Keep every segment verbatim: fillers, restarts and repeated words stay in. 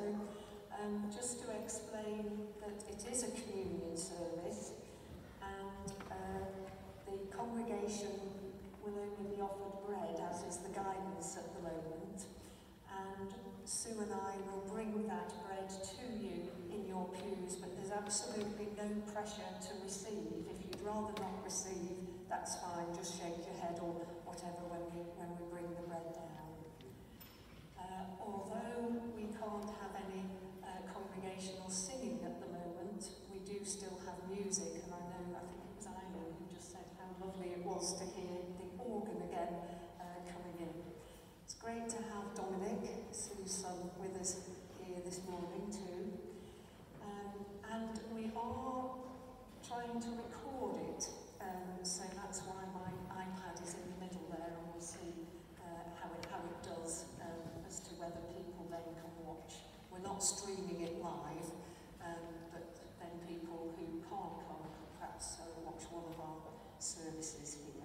um, just to explain that it is a communion service, and uh, the congregation will only be offered bread, as is the guidance at the moment, and Sue and I will bring that bread to you in your pews, but there's absolutely no pressure to receive. If you'd rather not receive, that's fine, just shake your head or whatever when we, when we bring the bread down. Uh, although we can't have any uh, congregational singing at the moment, we do still have music, and I know, I think it was Ina who just said how lovely it was to hear the organ again uh, coming in. It's great to have Dominic, Sue's son, with us here this morning too. Um, and we are trying to record it, um, so that's why my iPad is in the middle there, and we'll see uh, how, it, how it does um, as to whether people then can watch. We're not streaming it live, um, but then people who can't come can perhaps uh, watch one of our services here.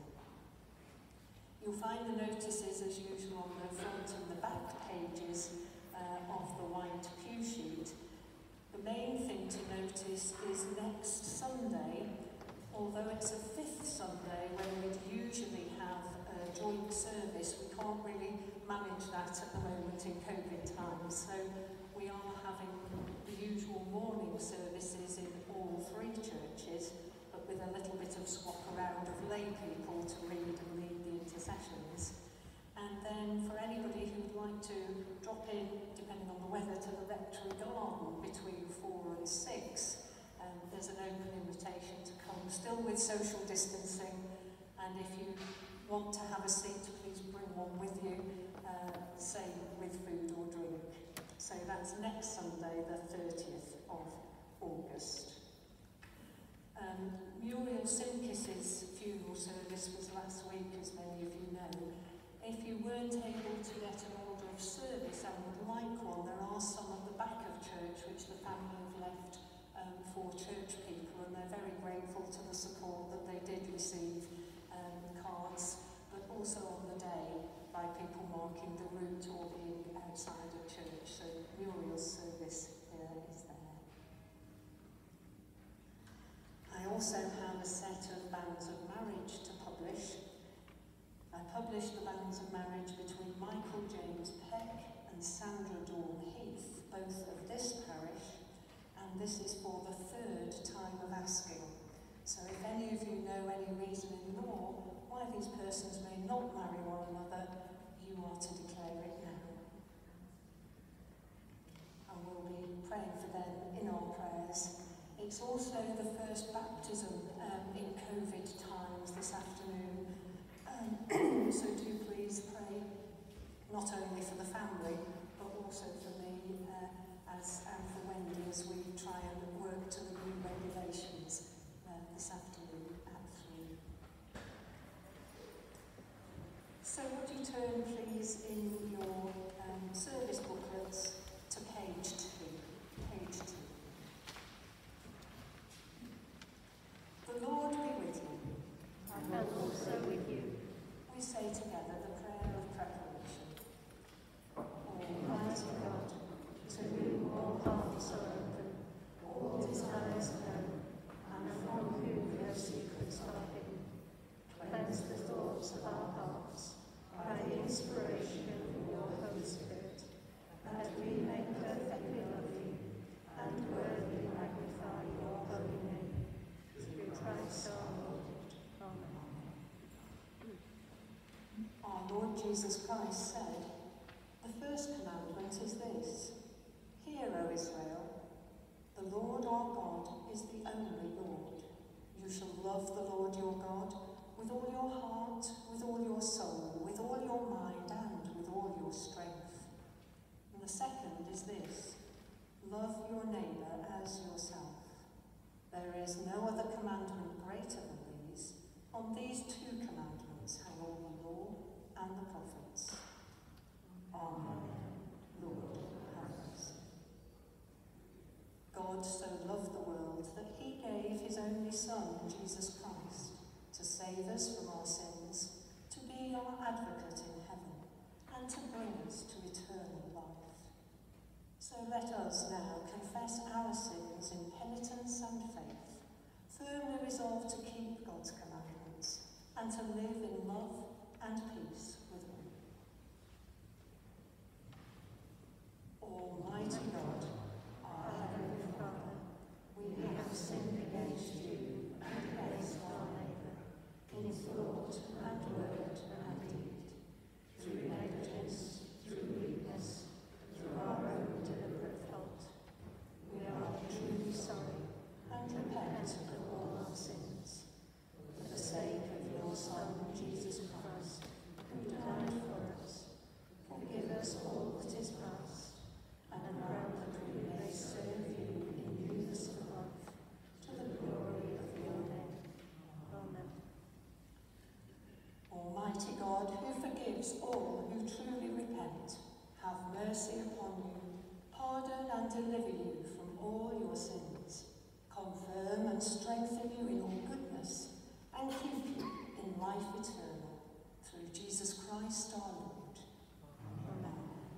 You'll find the notices as usual on the front and the back pages uh, of the white pew sheet. The main thing to notice is next Sunday, although it's a fifth Sunday when we'd usually have a joint service, we can't really manage that at the moment in COVID times. So we are having the usual morning services in all three churches, but with a little bit of swap around of lay people to read and lead the intercessions. And then for anybody who'd like to drop in, depending on the weather, to the rectory garden between four and six, um, there's an open invitation to come, still with social distancing, and if you want to have a seat, please bring one with you, uh, say with food or drink. So that's next Sunday, the thirtieth of August. Um, Muriel Simkis's funeral service was last week, as many of you know. If you weren't able to get an order of service and would like one, there are some at the back of church which the family have left um, for church people, and they're very grateful to the support that they did receive, um, cards, but also on the day by people marking the route or being outside of church. So Muriel's service uh, is there. I also have a set of banns of marriage to publish. I published the banns of marriage between Michael James Peck and Sandra Dawn Heath, both of this parish, and this is for the third time of asking. So if any of you know any reason in law why these persons may not marry one another, you are to declare it now. And we'll be praying for them in our prayers. It's also the first baptism um, in COVID times this afternoon. Um, so do please pray, not only for the family, but also for me uh, as, and for Wendy as we try and work to the new regulations uh, this afternoon at three. So would you turn please in your um, service booklets to page two. Page two. The Lord be with you. And also with you. We say together the prayer of preparation. Almighty God, to whom all hearts are open, all desires known, and from whom no secrets are hidden, cleanse the thoughts of our hearts by the inspiration of your Holy Spirit, that we may perfectly love you and worthily magnify your holy name, through Christ our Lord. Amen. Our Lord Jesus Christ said, "The first commandment is this, Hear, O Israel, the Lord our God is the only Lord. You shall love the Lord your God with all your heart, with all your soul, with all your mind, and with all your strength. And the second is this, love your neighbour as yourself. There is no other commandment greater than these. On these two commandments hang all the law and the prophets." Amen. Lord, have mercy. God so loved the world that he gave his only Son, Jesus Christ, to save us from our sins, to be our advocate in heaven, and to bring us to eternal life. So let let us now confess our sins in penitence and faith, firmly resolved to keep God's commandments and to live in love and peace with all. Almighty God, our Heavenly Father, we have sinned against you and against our neighbour, in thought and word and deed, through negligence, through weakness, through our own deliberate fault. We are truly sorry and repent of all our sins. For the sake of your Son, Jesus Christ, who died for us, forgive us all that is past, and grant that we may serve you in newness of life, to the glory of your name. Amen. Almighty God, who forgives all who truly repent, have mercy upon you, pardon and deliver you from all your sins, confirm and strengthen you in all goodness, and keep you in life eternal, through Jesus Christ our Lord. Amen.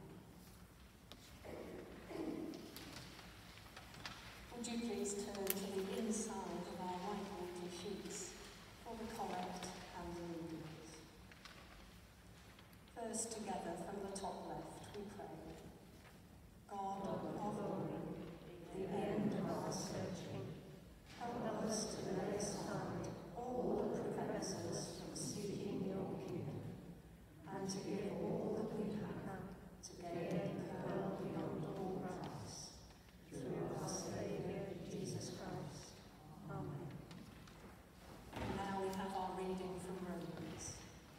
Would you please turn to the inside of our white water sheets for the collect and the readings. First, together from the top left, we pray. God of glory, the end of our searching, help us to lay aside all that prevents us from seeking your kingdom, and to give all that we have to gain the world beyond all price, through our Saviour, Jesus Christ. Amen. And now we have our reading from Romans.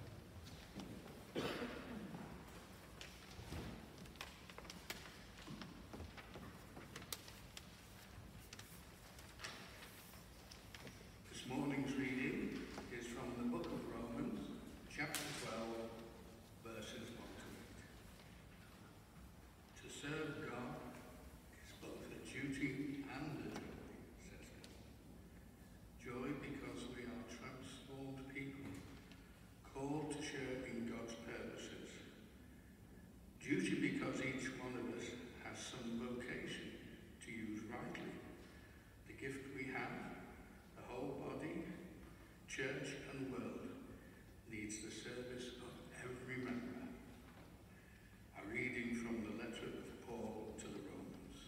This morning's reading is from the book of Romans, chapter twelve, verses one to eight. To serve God is both a duty and a joy, says God. Joy because we are transformed people, called to share in God's purposes. Duty because each one of us has some vocation to use rightly. The gift we have, the whole body, church and world, needs the service of every member. A reading from the letter of Paul to the Romans.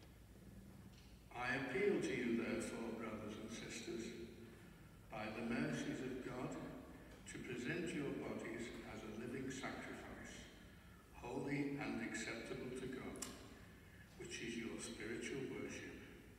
I appeal to you, therefore, brothers and sisters, by the mercies of God, to present your bodies as a living sacrifice, holy and acceptable to God, which is your spiritual worship.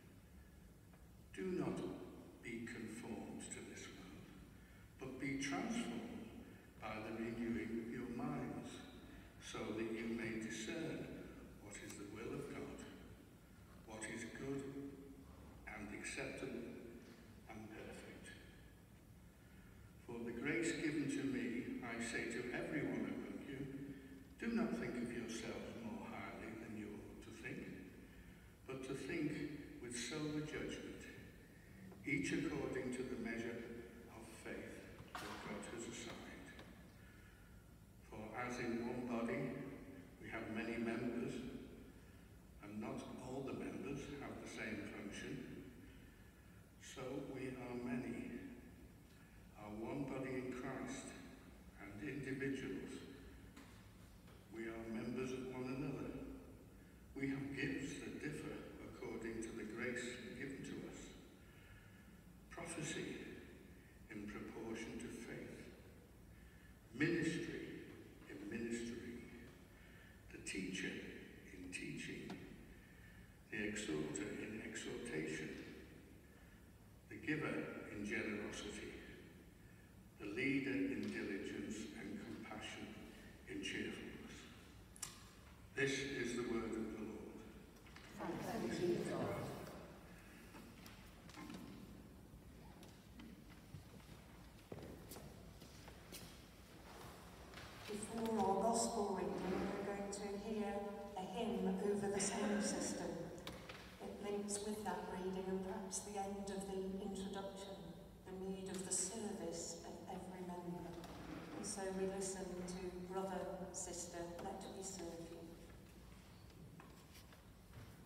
Do not be conformed to this world, but be transformed by the renewing of your minds, so that you may discern what is the will of God, what is good and acceptable and perfect. For the grace given to me, I say to everyone among you, do not think of yourselves more highly than you ought to think, but to think with sober judgment, each according to the measure of faith that God has assigned. For as in one body we have many members, and not all the members have the same function, so we are many, are one body in Christ, and individuals. We are members of one another. We have gifts that differ according to the grace given to us. Prophecy in proportion to faith, ministry in ministry, the teacher in teaching, the exhorter in exhortation, the giver in generosity, the leader in diligence and compassion in cheerfulness. This is the word of the Lord. Thanks be to God. Before our gospel reading, we're going to hear a hymn over the same system. It links with that reading and perhaps the end of the introduction, the need of the service of every member. And so we listen to Brother, Sister, let me serve you.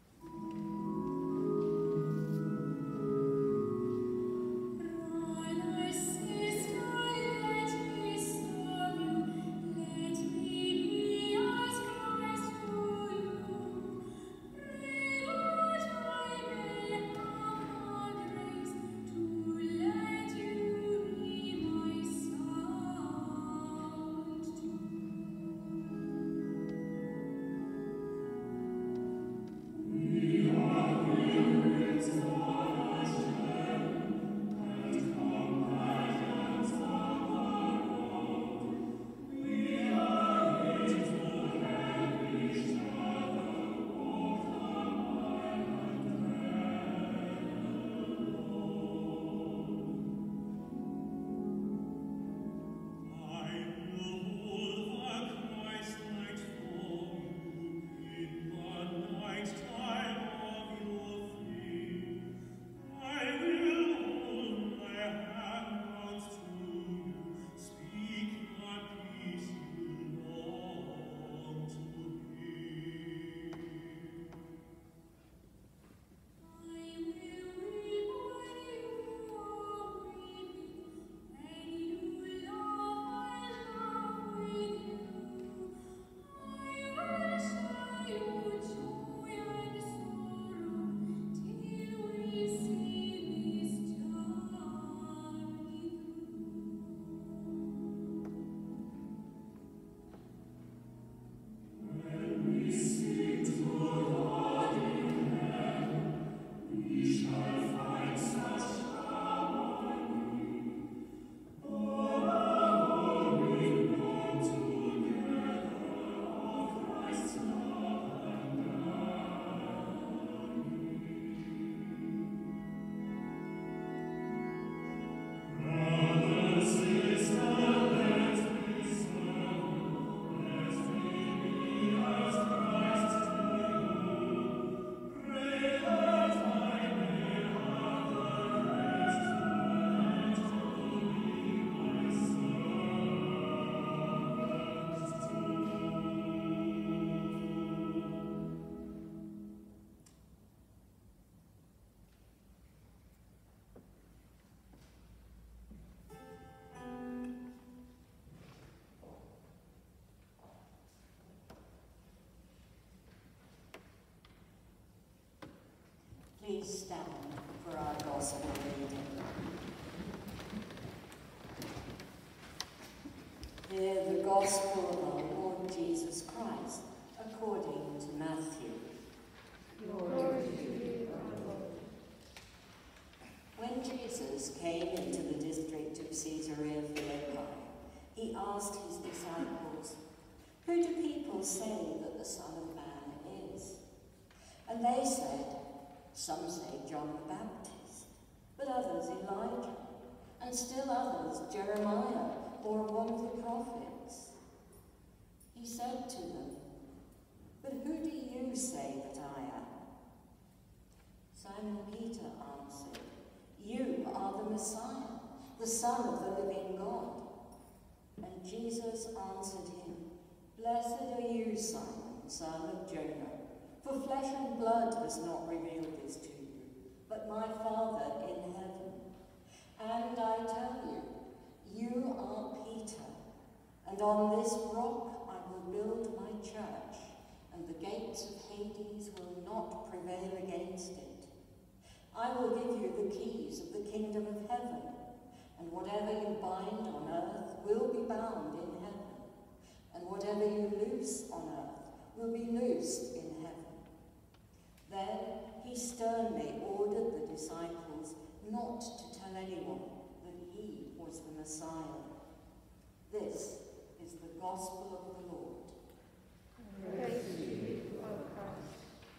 Please stand for our gospel reading. Hear the gospel of our Lord Jesus Christ according to Matthew. Glory to you, our Lord. When Jesus came into the district of Caesarea Philippi, he asked his disciples, "Who do people say that the Son of Man is?" And they said, "Some say John the Baptist, but others Elijah, and still others Jeremiah or one of the prophets." He said to them, "But who do you say that I am?" Simon Peter answered, "You are the Messiah, the Son of the living God." And Jesus answered him, "Blessed are you, Simon, son of Jonah, for flesh and blood has not revealed this to you, but my Father in heaven. And I tell you, you are Peter, and on this rock I will build my church, and the gates of Hades will not prevail against it. I will give you the keys of the kingdom of heaven, and whatever you bind on earth will be bound in heaven, and whatever you loose on earth will be loosed in heaven." Then he sternly ordered the disciples not to tell anyone that he was the Messiah. This is the gospel of the Lord. Praise to you, O Christ.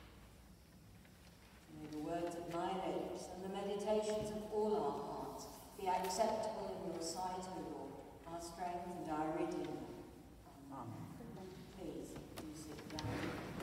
May the words of my lips and the meditations of all our hearts be acceptable in your sight, O Lord, our strength and our redeemer. Amen. Please, do sit down.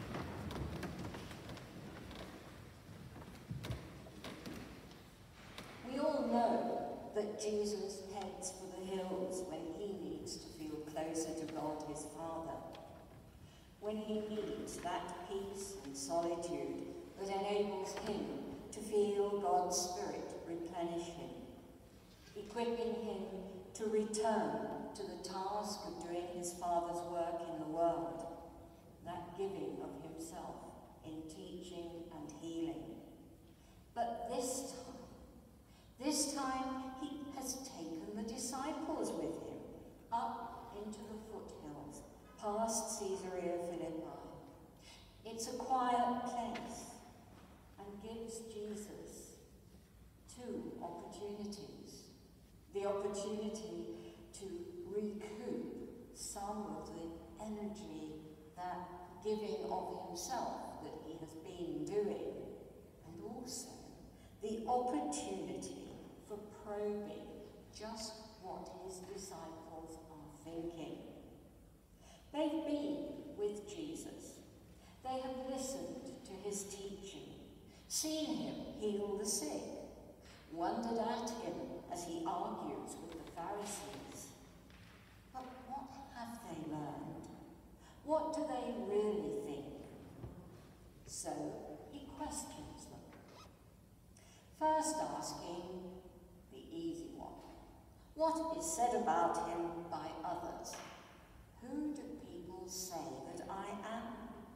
We all know that Jesus heads for the hills when he needs to feel closer to God his Father, when he needs that peace and solitude that enables him to feel God's Spirit replenish him, equipping him to return to the task of doing his Father's work in the world, that giving of himself in teaching and healing. But this time, this time he has taken the disciples with him up into the foothills, past Caesarea Philippi. It's a quiet place and gives Jesus two opportunities. The opportunity to recoup some of the energy, that giving of himself that he has been doing, and also the opportunity for probing just what his disciples are thinking. They've been with Jesus. They have listened to his teaching, seen him heal the sick, wondered at him as he argues with the Pharisees. But what have they learned? What do they really think? So he questions them. First asking the easy one. What is said about him by others? Who do people say that I am?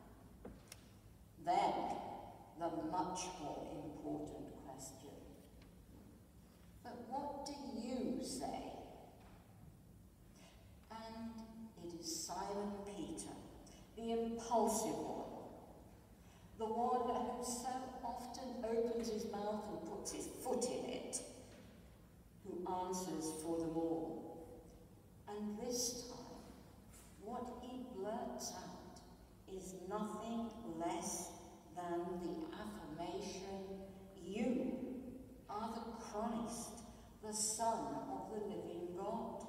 Then, the much more important question. But what do you say? And it is Simon Peter, the impulsive one, the one who so often opens his mouth and puts his foot in it, who answers for them all. And this time, what he blurts out is nothing less than the affirmation, "You are the Christ, the Son of the living God."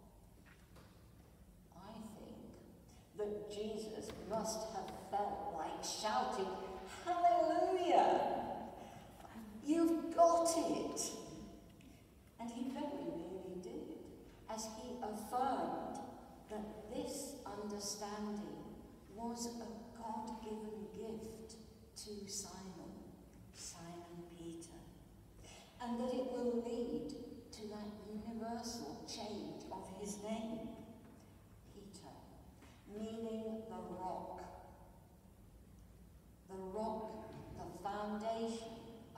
I think that Jesus must have felt like shouting, "Hallelujah! You've got it!" And he very nearly did, as he affirmed that this understanding was a God-given gift to Simon, Simon Peter, and that it will lead to that universal change of his name. Peter, meaning the rock. The rock, the foundation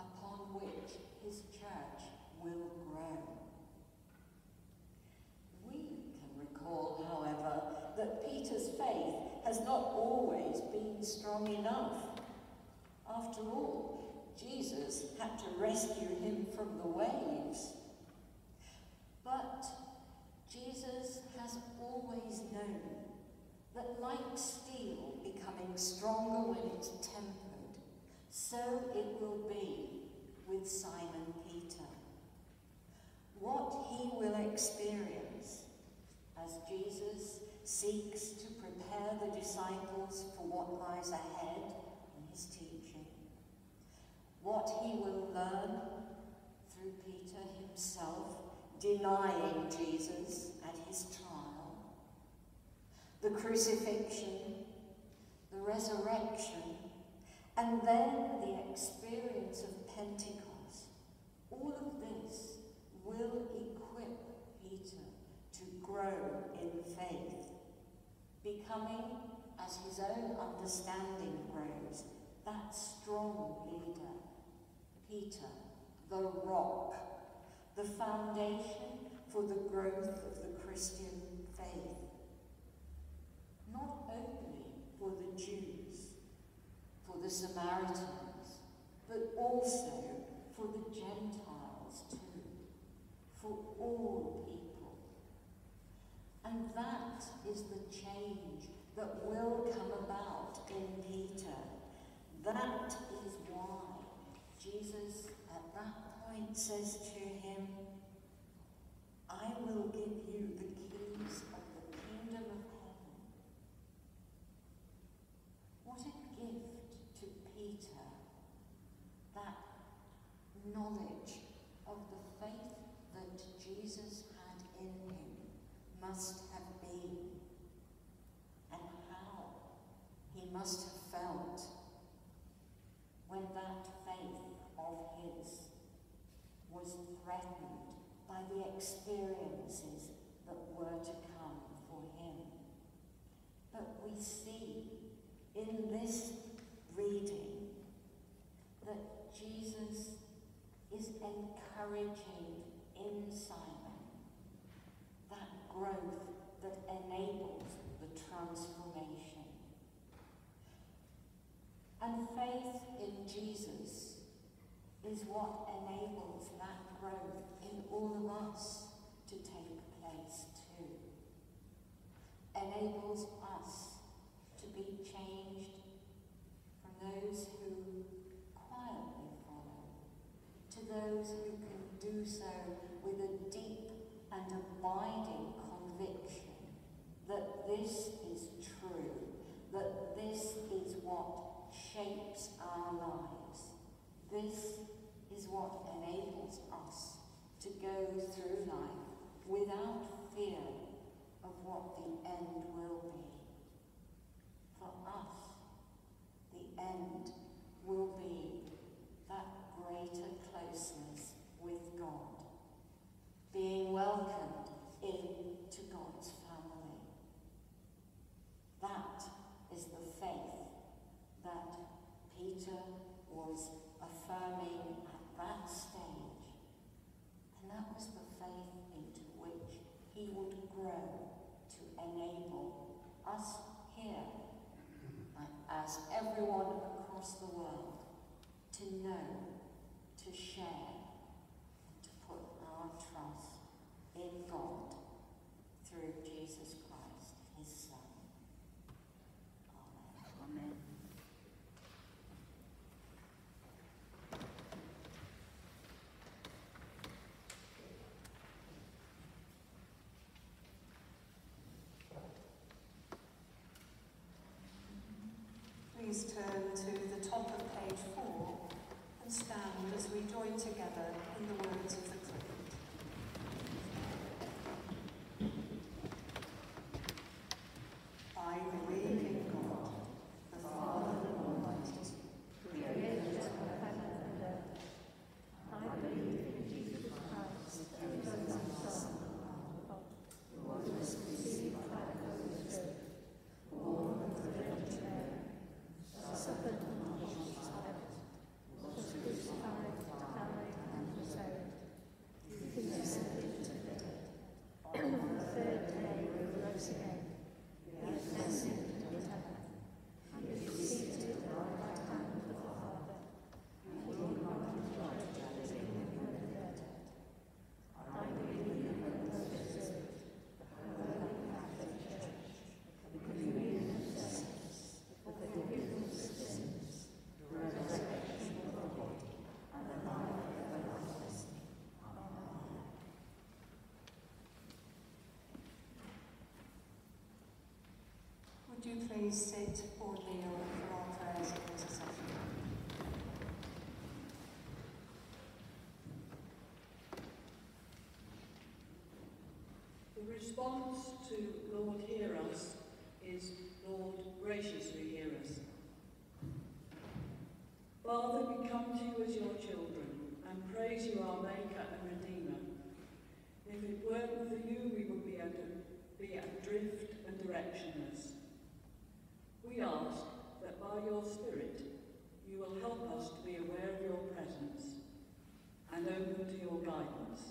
has not always been strong enough. After all, Jesus had to rescue him from the waves. But Jesus has always known that like steel becoming stronger when it's tempered, so it will be with Simon Peter. What he will experience as Jesus seeks to prepare the disciples for what lies ahead in his teaching, what he will learn through Peter himself denying Jesus at his trial, the crucifixion, the resurrection, and then the experience of Pentecost, all of this will equip Peter to grow in faith, becoming, as his own understanding grows, that strong leader, Peter, the rock, the foundation for the growth of the Christian faith, not only for the Jews, for the Samaritans, but also for the Gentiles too, for all people. And that is the change that will come about in Peter. That is why Jesus at that point says to him, I will give you the keys of the kingdom of heaven. What a gift to Peter, that knowledge of the faith that Jesus had in him must have been, and how he must have felt when that faith of his was threatened by the experiences that were to come for him. But we see in this reading that Jesus is encouraging in Simon that growth that enables the transformation. And faith in Jesus is what enables that growth in all of us to take place too. Enables us to be changed from those who quietly follow to those who can do so with a deep and abiding conviction that this is true, that this is what shapes our lives. This is what enables us to go through life without fear of what the end will be. For us, the end will be that greater closeness with God, being welcomed into God's family. That is the faith that Peter was affirming at that stage. And that was the faith into which he would grow to enable us here, as everyone across the world, to know, to share, and to put our trust in God through Jesus Christ, his Son. Amen. Amen. Please turn to the top of page four and stand as we join together in the words of the creed. I believe in God, the Father Almighty, Creator of heaven and earth. I believe in Jesus Christ, his only Son, God, who was conceived by the Holy Spirit, born of the Virgin Mary, suffered under Pontius Would you please sit or kneel for our prayers and intercession? The response to Lord, hear us is, Lord, graciously hear us. Father, we come to you as your children and praise you, our Maker and Redeemer. If it weren't for you, we would be, ad- be adrift and directionless. We ask that by your Spirit, you will help us to be aware of your presence and open to your guidance.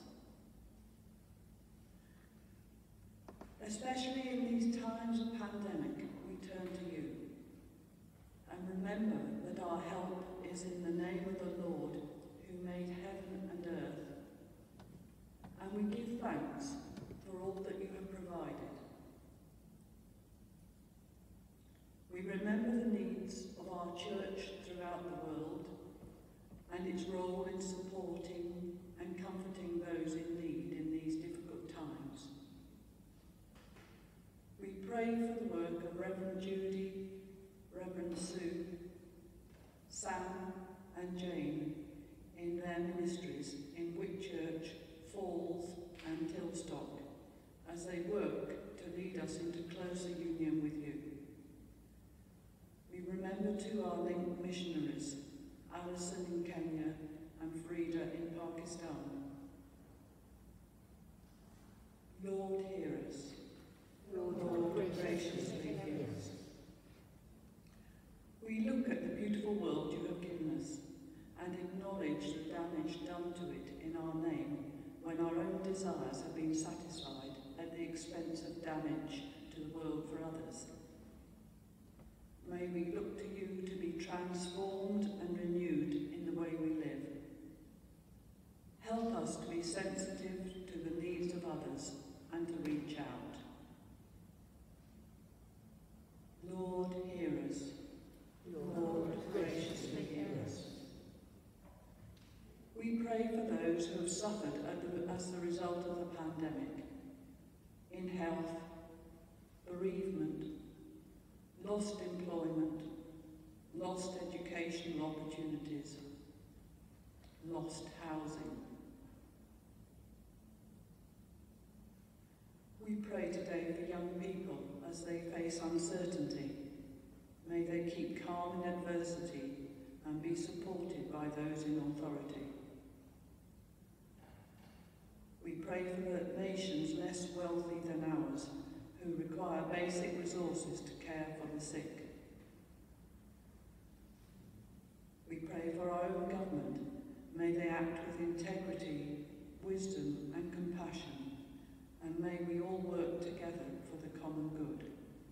Especially in these times of pandemic, we turn to you and remember that our help is in the name of the Lord who made heaven and earth. And we give thanks for all that you have provided. We remember the needs of our church throughout the world and its role in supporting and comforting those in need in these difficult times. We pray for the work of Reverend Judy, Reverend Sue, Sam and Jane in their ministries in Whitchurch, Falls and Tilstock as they work to lead us into closer union with you. We remember too our linked missionaries, Alison in Kenya and Frida in Pakistan. Lord, hear us. Lord, Lord, graciously hear us. We look at the beautiful world you have given us and acknowledge the damage done to it in our name when our own desires have been satisfied at the expense of damage to the world for others. May we look to you to be transformed and renewed in the way we live. Help us to be sensitive to the needs of others and to reach out. Lord, hear us. Lord, graciously hear us. We pray for those who have suffered as the result of the pandemic, in health, bereavement, lost employment, lost educational opportunities, lost housing. We pray today for young people as they face uncertainty. May they keep calm in adversity and be supported by those in authority. We pray for the nations less wealthy than ours who require basic resources to care for the sick. We pray for our own government. May they act with integrity, wisdom and compassion, and may we all work together for the common good.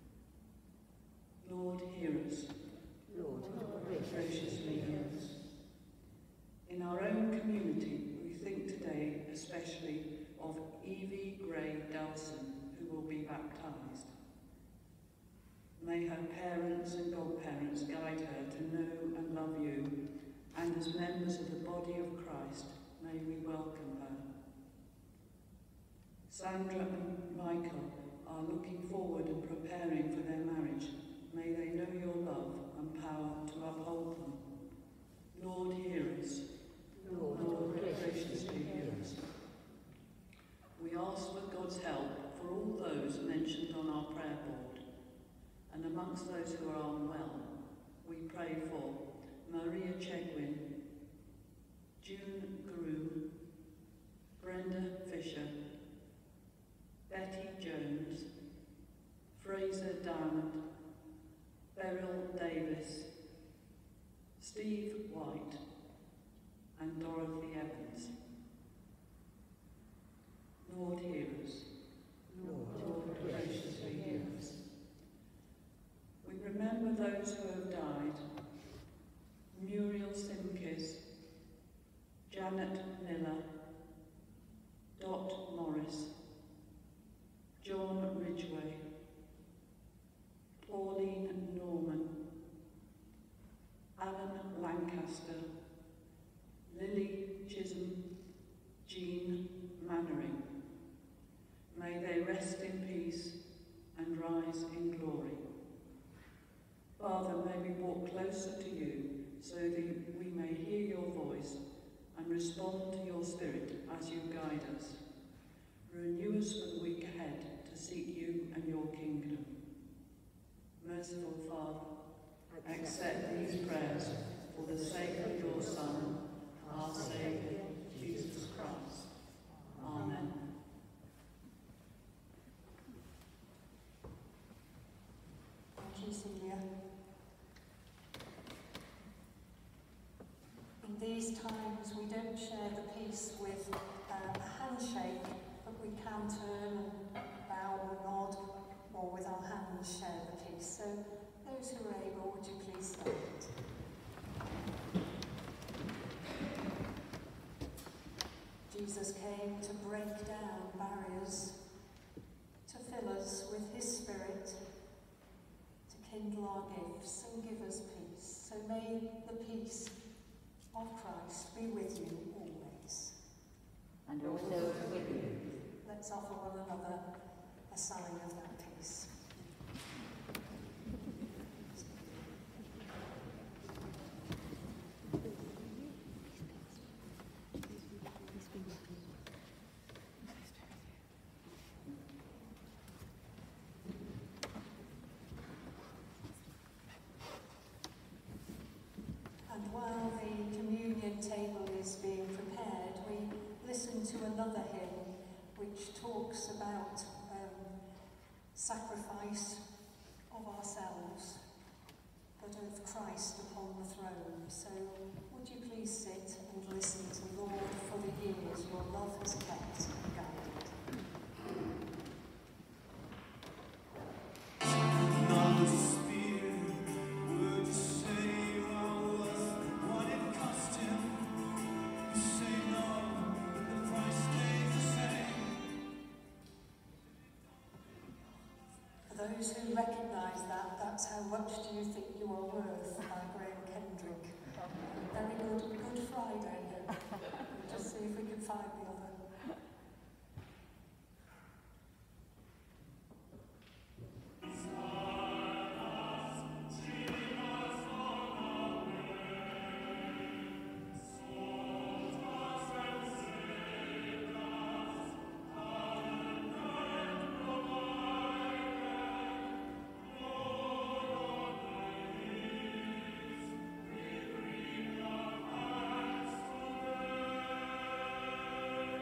Lord, hear us. Lord, graciously hear us. In our own community, we think today especially of Evie Gray Dawson, who will be baptised. May her parents and godparents guide her to know and love you, and as members of the body of Christ, may we welcome her. Sandra and Michael are looking forward and preparing for their marriage. May they know your love and power to uphold them. Lord, hear us. Lord, Lord, graciously hear us. We ask for God's help for all those mentioned on our prayer board. And amongst those who are unwell, we pray for Maria Chegwin, June Groom, Brenda Fisher, Betty Jones, Fraser Diamond, Beryl Davis, Steve White, and Dorothy Evans. Lord, hear us. Lord, Lord, graciously hear us. We remember those who have died. Muriel Simkis, Janet Miller, Dot Morris, John Ridgway, Pauline Norman, Alan Lancaster, Lily Chisholm, Jean Mannering. May they rest in peace and rise in glory. closer to you so that we may hear your voice and respond to your Spirit as you guide us. Renew us for the week ahead to seek you and your kingdom. Merciful Father, accept these prayers for the sake of your Son, our Saviour, Jesus Christ. Amen. Thank you, Celia. In these times, we don't share the peace with uh, a handshake, but we can turn and bow or nod, or with our hands share the peace. So, those who are able, would you please stand? Jesus came to break down barriers, to fill us with his Spirit, to kindle our gifts and give us peace. So may the peace of Christ be with you always. And also with you. Let's offer one another a sign of that peace. And while the communion table is being prepared, we listen to another hymn which talks about um, sacrifice of ourselves, but of Christ upon the throne. So would you please sit and listen to Lord for the years your love has kept and guided. Those who recognise that, that's How Much Do You Think You Are Worth by Graham Kendrick. Very good, Good Friday. We'll just see if we can find the other. Thank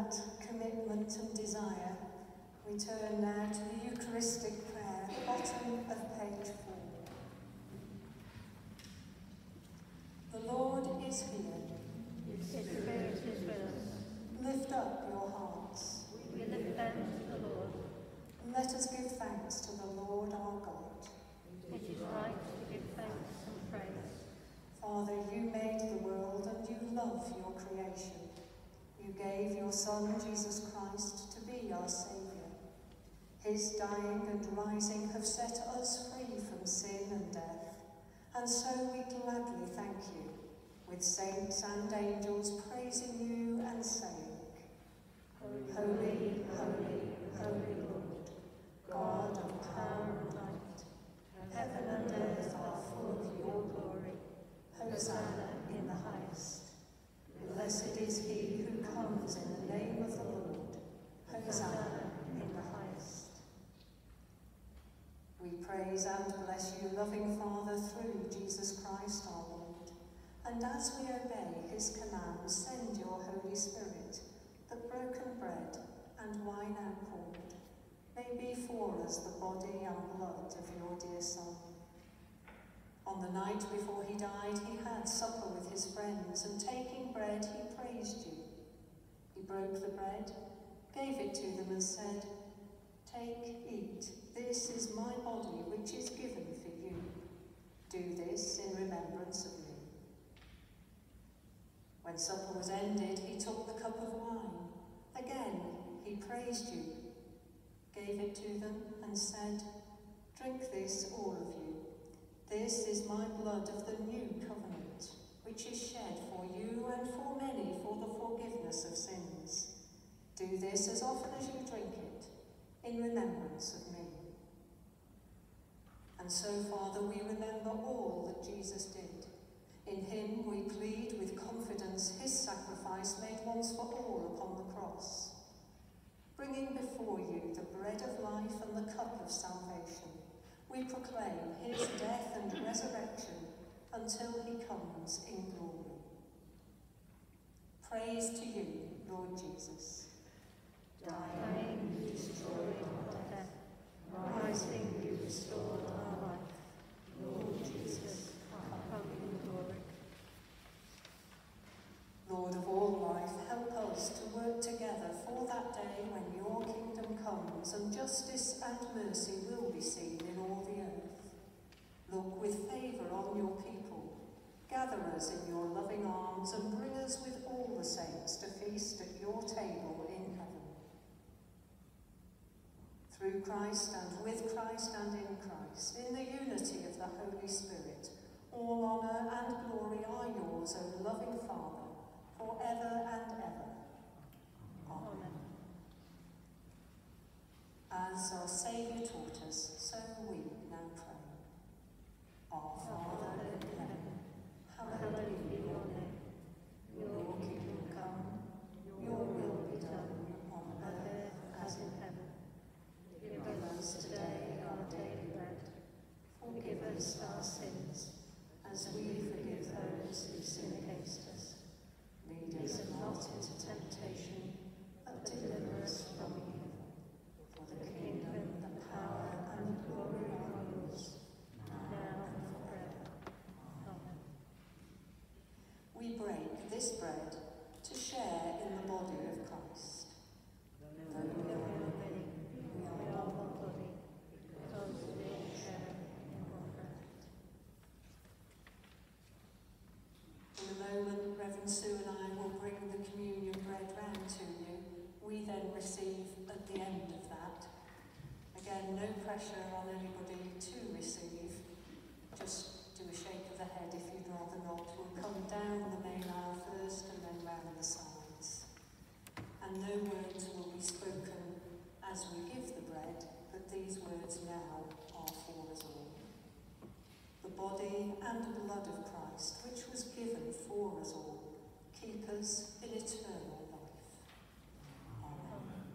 that commitment and desire, we turn now to the Eucharistic prayer, bottom of page four. The Lord is here. His Spirit is with us. Lift up your hearts. We lift them to the Lord. And let us give thanks to the Lord our God. It is right to give thanks and praise. Father, you made the world and you love your creation. You gave your Son, Jesus Christ, to be our Saviour. His dying and rising have set us free from sin and death, and so we gladly thank you, with saints and angels praising you and saying, Holy, holy, holy Lord, God of power and might, heaven and earth are full of your glory. Hosanna in the highest. Blessed is he who comes in the name of the Lord. Hosanna in the highest. We praise and bless you, loving Father, through Jesus Christ our Lord. And as we obey his command, send your Holy Spirit, that broken bread and wine outpoured may be for us the body and blood of your dear Son. On the night before he died, he had supper with his friends, and taking bread, he praised you. He broke the bread, gave it to them, and said, Take, eat, this is my body, which is given for you. Do this in remembrance of me. When supper was ended, he took the cup of wine. Again, he praised you, gave it to them, and said, Drink this, all of you. This is my blood of the new covenant, which is shed for you and for many for the forgiveness of sins. Do this as often as you drink it, in remembrance of me. And so, Father, we remember all that Jesus did. In him we plead with confidence his sacrifice made once for all upon the cross. Bringing before you the bread of life and the cup of salvation, we proclaim his death and resurrection until he comes in glory. Praise to you, Lord Jesus. Dying, you destroyed our death. Rising, you restored our life. Lord Jesus, come in glory. Lord of all life, help us to work together for that day when your kingdom comes and justice and mercy will be seen in all the earth. Look with favour on your people. Gather us in your loving arms and bring us with all the saints to feast at your table in heaven. Through Christ and with Christ and in Christ, in the unity of the Holy Spirit, all honour and glory are yours, O loving Father, forever and ever. Amen. As our Saviour taught us, so we now pray. Our Father in heaven, hallowed be your name. Your kingdom come, your will be done on earth as in heaven. Give us today our daily bread. Forgive us our sins, as we forgive those who sin against us. Lead us not into temptation, but deliver us from evil. For the kingdom, the power, and the glory are yours, now and forever. Amen. We break this bread to share in the body of Christ. Though we are many, we are one body, because we share in one bread. In a moment, Reverend Sue and I will bring the communion bread round to you. We then receive at the end of that. Again, no pressure on anybody to receive. Just do a shake of the head if you'd rather not. We'll come down the main aisle first and then round the sides. And no words will be spoken as we give the bread, but these words now are for us all. The body and blood of Christ, which was given for us all, keep us in eternal life. Amen.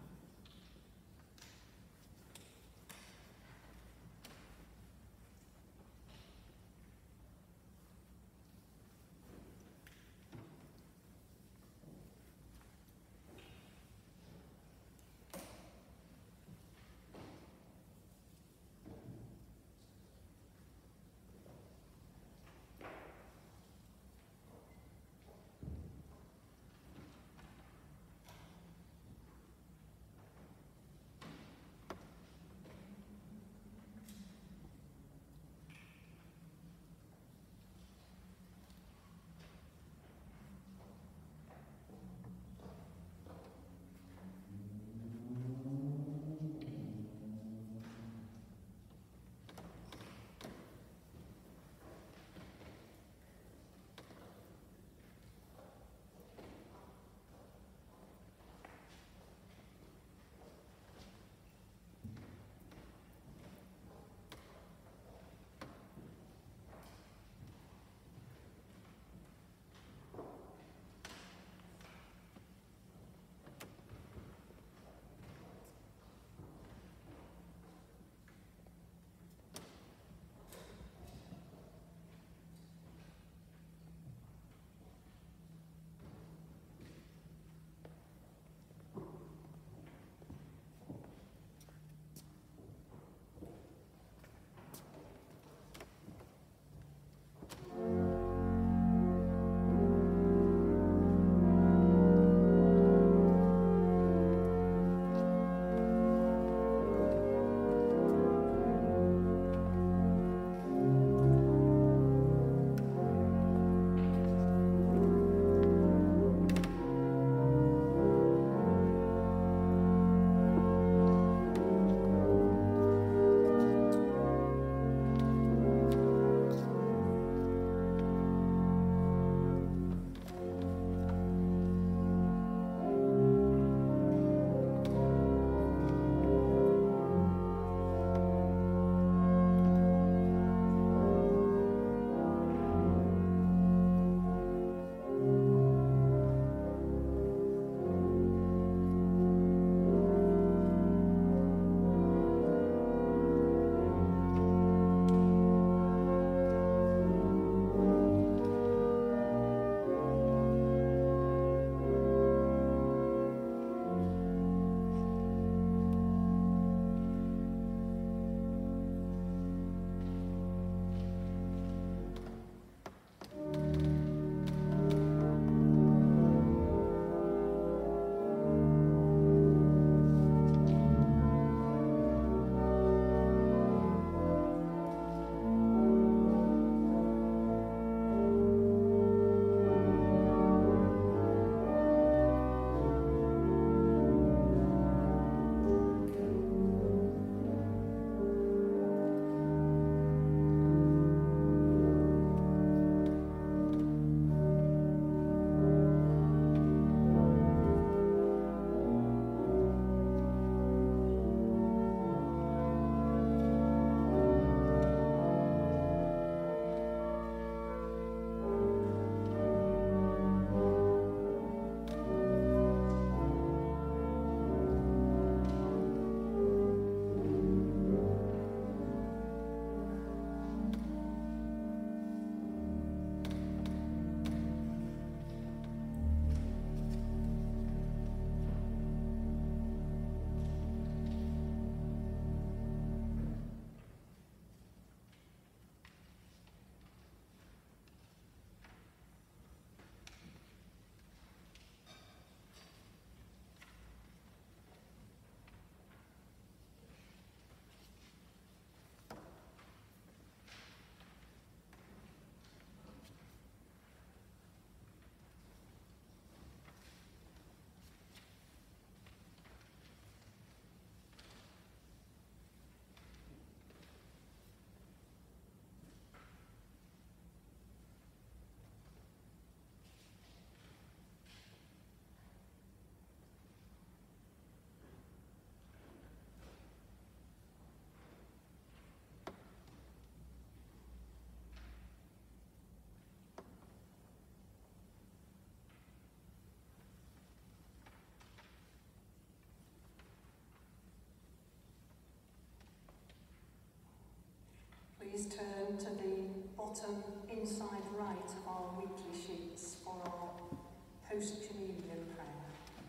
please turn to the bottom inside right of our weekly sheets for our post-communion prayer.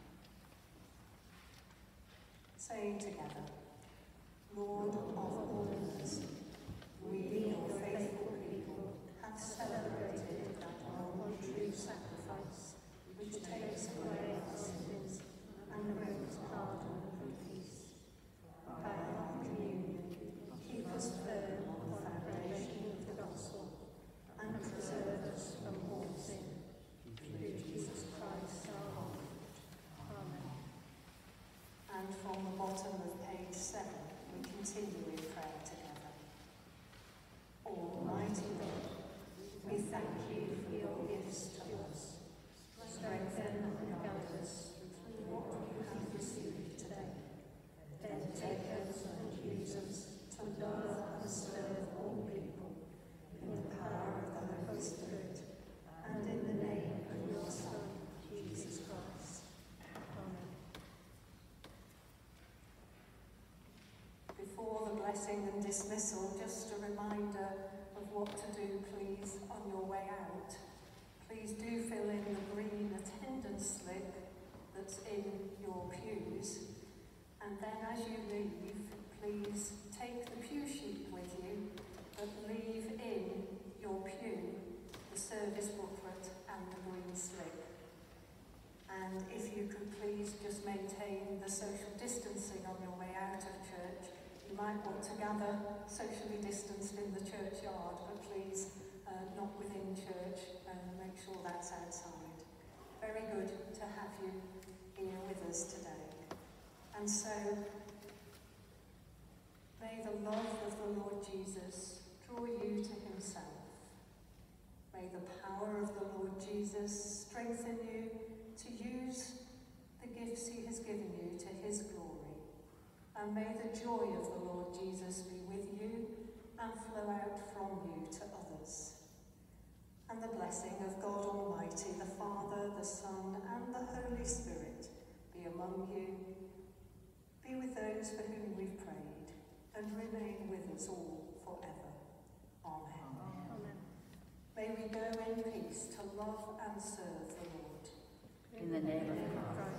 Saying together, Lord of all mercy, we, your faithful people, have celebrated that one true sacrifice, which takes away our sins and brings pardon and peace. By our communion, keep us firm on the foundation of the gospel and preserve us from all sin. Through Jesus Christ our Lord. Amen. And from the bottom of page seven, we continue in prayer together. Almighty God, we thank you for your gifts to us. Strengthen and guide us through what we have received today. Then take us and use us to love and serve all people in the power of the Holy Spirit and in the name of your Son, Jesus Christ. Amen. Before the blessing and dismissal, just a reminder of what to do, please, on your way out. Please do fill in the green attendance slip that's in your pews. And then as you leave, please take the pew sheet with you, but leave in your pew the service booklet and the green slip. And if you could please just maintain the social distancing on your way out of church. You might want to gather socially distanced in the churchyard, but please uh, not within church, and make sure that's outside. Very good to have you here with us today. And so, may the love of the Lord Jesus draw you to himself. May the power of the Lord Jesus strengthen you to use the gifts he has given you to his glory. And may the joy of the Lord Jesus be with you and flow out from you to others. And the blessing of God Almighty, the Father, the Son, and the Holy Spirit be among you, be with those for whom we've prayed, and remain with us all forever. Amen. Amen. May we go in peace to love and serve the Lord. In the name of Christ.